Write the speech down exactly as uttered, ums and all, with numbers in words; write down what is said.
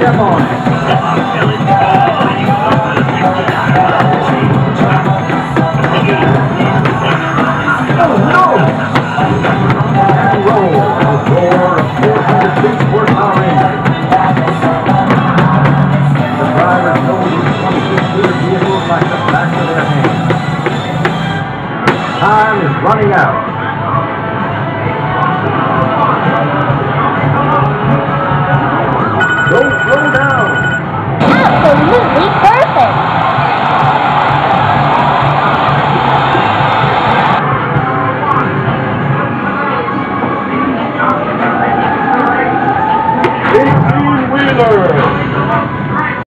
step on it. Oh, no! And roll. A roar of four hundred six horsepower engine. The drivers know these twenty-six liter vehicles like the back of their hand. Time is running out. Don't slow down.